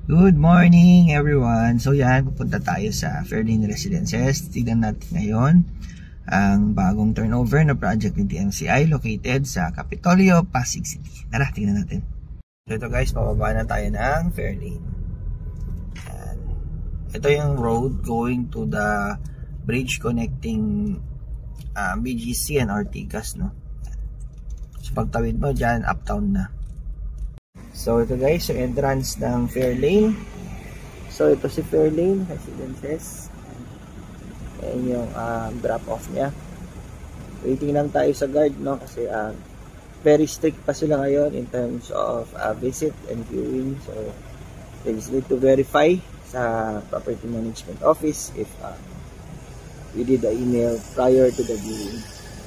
Good morning everyone! So yan, pupunta tayo sa Fairlane Residences. Tignan natin ngayon ang bagong turnover na project ni DMCI located sa Capitolio, Pasig City. Tara, tignan natin. So ito guys, pababa na tayo ng Fairlane. Yan. Ito yung road going to the bridge connecting BGC and Ortigas, no? So pagtawid mo dyan, uptown na. So ito guys, yung entrance ng Fairlane. So ito si Fairlane Residences. Ayan yung drop off niya. Waiting lang tayo sa guard, no? Kasi very strict pa sila ngayon in terms of visit and viewing. So they just need to verify sa property management office if we did the email prior to the viewing.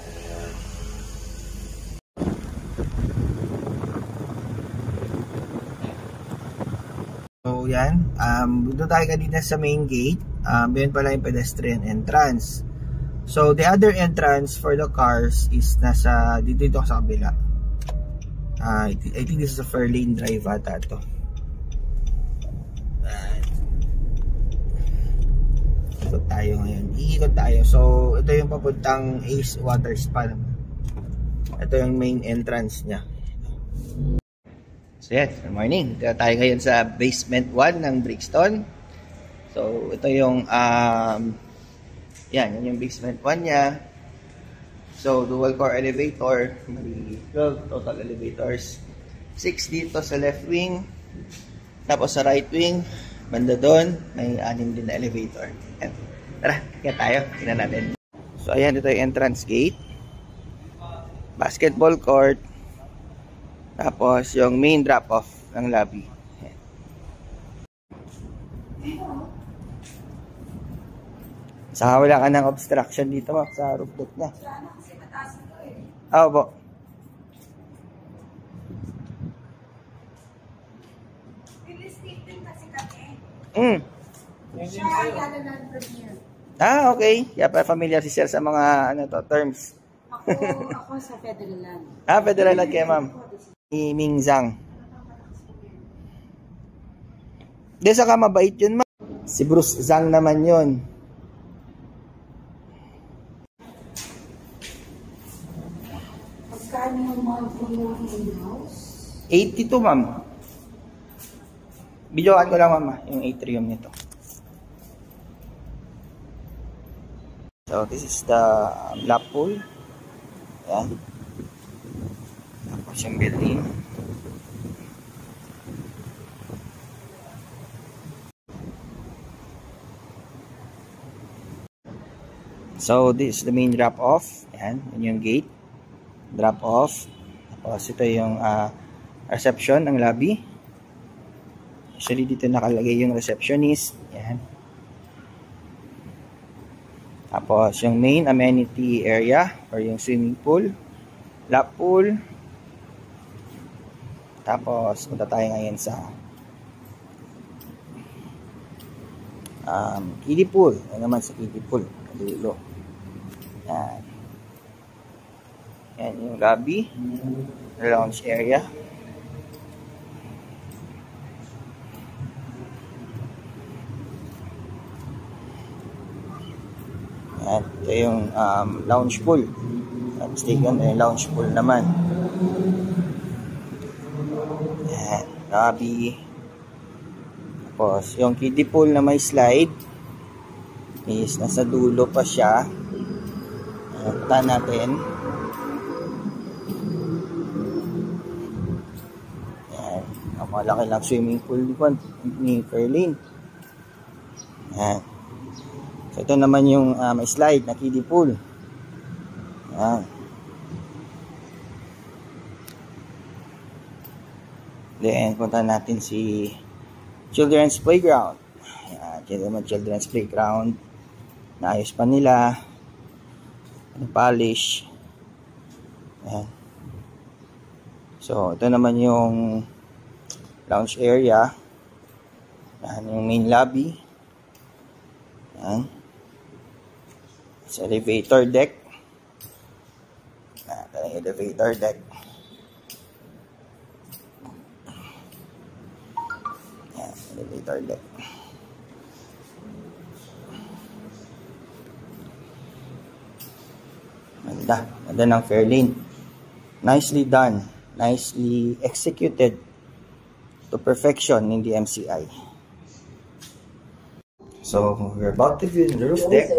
So yan, doon tayo kanina sa main gate. Yun pala yung pedestrian entrance. So the other entrance for the cars is nasa dito sa kabila. I think this is a Fairlane Drive ata to. Ikot tayo ngayon. Iikot tayo. So ito yung papuntang Ace Water Spa naman. Ito yung main entrance niya. So yes, good morning. Dito tayo ngayon sa basement 1 ng Brixton. So ito yung yan yung basement 1 niya. So dual core elevator, may 12 total elevators. 6 dito sa left wing. Tapos sa right wing, banda doon, may 6 din na elevator. Yan. Tara, kaya tayo, tingnan natin. So ayan, ito yung entrance gate. Basketball court. Tapos yung main drop-off ng lobby. Saka wala ka ng obstruction dito sa roof deck niya. Oo po. Okay. Yapa, familiar si sir sa mga terms. Ako sa Federal Land. Federal Land kayo, ma'am. Ming Zhang. Di saka mabait yun, ma'am. Si Bruce Zhang naman yun. Pagkano yung mga house? 82, ma'am. Videoan ko lang, ma'am, yung atrium nito. So, this is the lap pool. Ayan. Tapos yung building. So, this is the main drop-off. Ayan, yun yung gate. Drop-off. Tapos ito yung reception ng lobby. Actually, dito nakalagay yung receptionist. Ayan. Tapos yung main amenity area or yung swimming pool, lap pool. Tapos punta tayo ngayon sa kiddie pool. Yan naman sa kiddie pool. Dulo. Yan. Yan yung lobby, lounge area. Yan. Ito yung lounge pool. Mistaken, yung lounge pool naman. Yan. Lobby. Tapos, yung kiddie pool na may slide is nasa dulo pa siya. Punta natin. Yan. Ang malaki lang swimming pool ni Fairlane. Yan. So, ito naman yung may slide na kiddie pool. Yan. Then, punta natin si Children's Playground. Yan. Yan naman Children's Playground. Naayos pa nila. Polish. Yan. So, ito naman yung lounge area. Yan, yung main lobby. Yan. Sa elevator deck. Ito yung elevator deck. Elevator deck. Ganda. Ganda ng Fairlane. Nicely done. Nicely executed to perfection in the MCI. So, we're about to view the roof deck.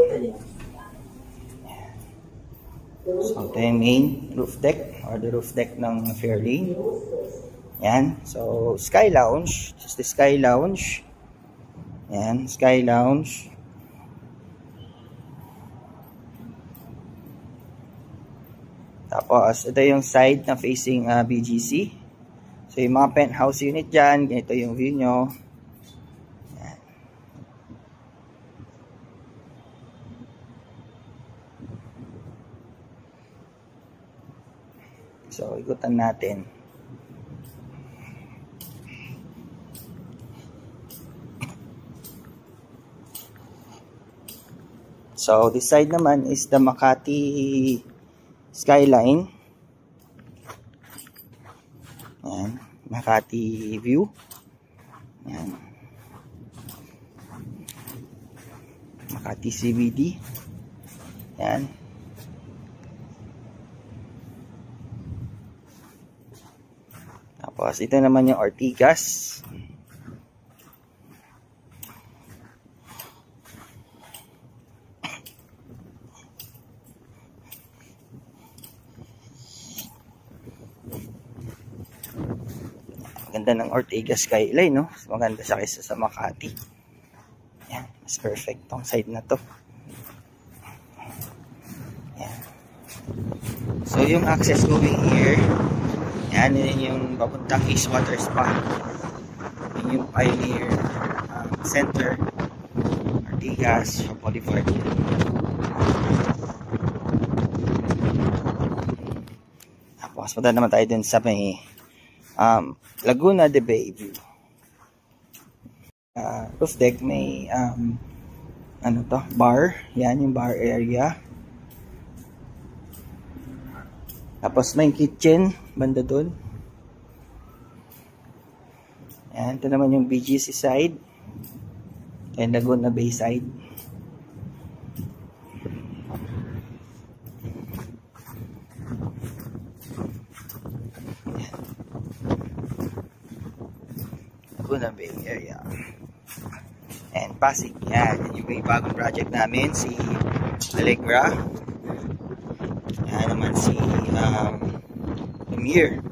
So, ito yung main roof deck or the roof deck ng Fairlane. Yan. So, Sky Lounge. This is the Sky Lounge. Yan. Sky Lounge. Tapos, ito yung side na facing BGC. So, yung mga penthouse unit dyan, ganito yung view nyo. Yan. So, ikutan natin. So, this side naman is the Makati skyline. Ayan, Makati view. Ayan. Makati CBD. Ayan. Tapos, ito naman yung Ortigas. Ganda ng Ortigas skyline, no? Maganda siya kaysa sa Makati. Yan, mas perfect tong side na to. Yan. So, yung access going here, yan, yun yung papuntang East Water Spa. Yun yung Pioneer Center, Ortigas, Shop Boulevard. Tapos, punta naman tayo dun sa may Laguna de Bay view. Roof deck may ano to, bar. Yan yung bar area. Tapos may kitchen banda doon. Yan, ito naman yung BGC side and Laguna Bay side. Laguna Bay area. And Pasig. Yan. Yung may bagong project namin, si Allegra. Yan naman si Amir.